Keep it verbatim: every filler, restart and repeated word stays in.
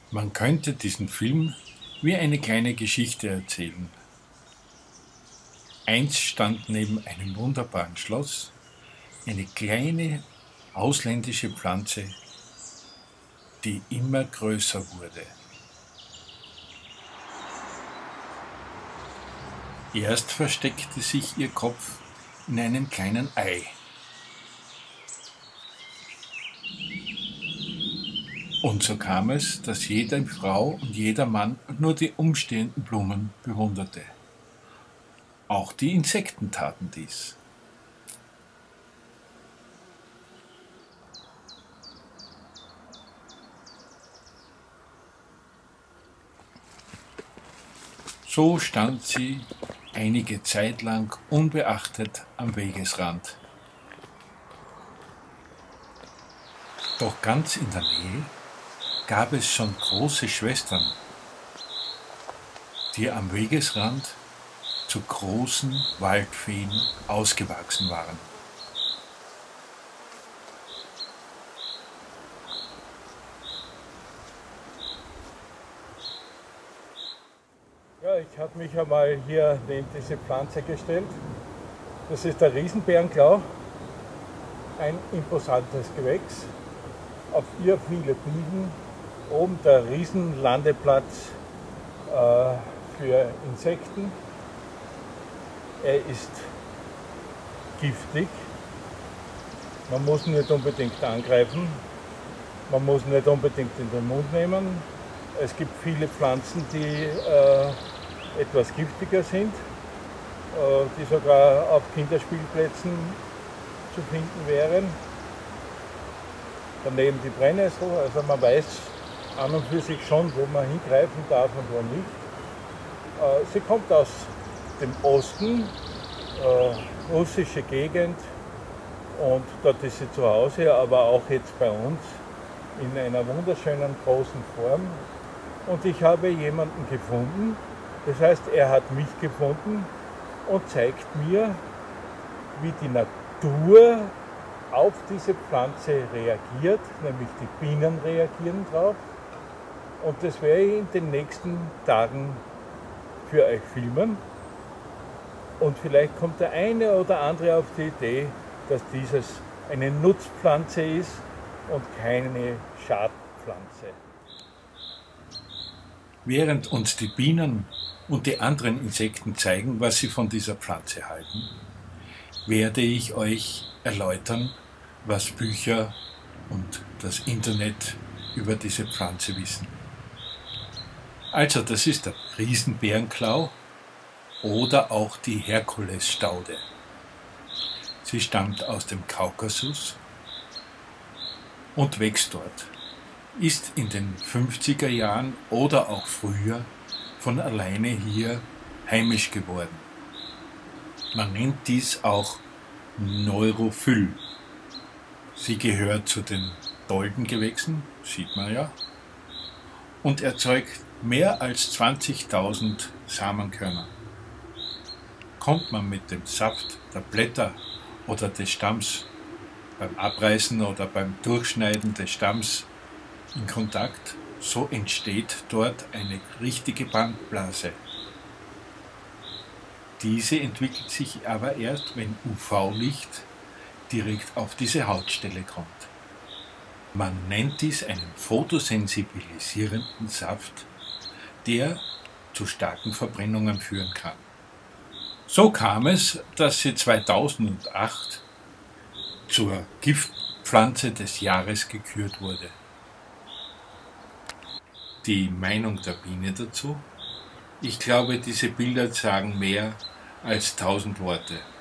Man könnte diesen Film wie eine kleine Geschichte erzählen. Einst stand neben einem wunderbaren Schloss eine kleine ausländische Pflanze, die immer größer wurde. Erst versteckte sich ihr Kopf in einem kleinen Ei. Und so kam es, dass jede Frau und jeder Mann nur die umstehenden Blumen bewunderte. Auch die Insekten taten dies. So stand sie einige Zeit lang unbeachtet am Wegesrand. Doch ganz in der Nähe gab es schon große Schwestern, die am Wegesrand zu großen Waldfeen ausgewachsen waren. Ja, ich habe mich einmal hier neben diese Pflanze gestellt. Das ist der Riesenbärenklau, ein imposantes Gewächs. Auf ihr viele Bienen, oben der Riesenlandeplatz äh, für Insekten. Er ist giftig, man muss ihn nicht unbedingt angreifen, man muss ihn nicht unbedingt in den Mund nehmen. Es gibt viele Pflanzen, die äh, etwas giftiger sind, äh, die sogar auf Kinderspielplätzen zu finden wären. Daneben die Brennnessel, also man weiß an und für sich schon, wo man hingreifen darf und wo nicht. Äh, sie kommt aus dem Osten, äh, russische Gegend, und dort ist sie zu Hause, aber auch jetzt bei uns in einer wunderschönen großen Form. Und ich habe jemanden gefunden, das heißt, er hat mich gefunden und zeigt mir, wie die Natur auf diese Pflanze reagiert, nämlich die Bienen reagieren drauf. Und das werde ich in den nächsten Tagen für euch filmen. Und vielleicht kommt der eine oder andere auf die Idee, dass dieses eine Nutzpflanze ist und keine Schadpflanze. Während uns die Bienen und die anderen Insekten zeigen, was sie von dieser Pflanze halten, werde ich euch erläutern, was Bücher und das Internet über diese Pflanze wissen. Also, das ist der Riesenbärenklau oder auch die Herkulesstaude. Sie stammt aus dem Kaukasus und wächst dort, ist in den fünfziger Jahren oder auch früher von alleine hier heimisch geworden. Man nennt dies auch Neurophyll. Sie gehört zu den Doldengewächsen, sieht man ja, und erzeugt mehr als zwanzigtausend Samenkörner. Kommt man mit dem Saft der Blätter oder des Stamms beim Abreißen oder beim Durchschneiden des Stamms in Kontakt, so entsteht dort eine richtige Brandblase. Diese entwickelt sich aber erst, wenn U V-Licht direkt auf diese Hautstelle kommt. Man nennt dies einen photosensibilisierenden Saft, der zu starken Verbrennungen führen kann. So kam es, dass sie zweitausendacht zur Giftpflanze des Jahres gekürt wurde. Die Meinung der Biene dazu? Ich glaube, diese Bilder sagen mehr als tausend Worte.